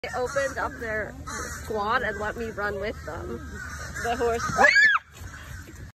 They opened up their squad and let me run with them. The horse.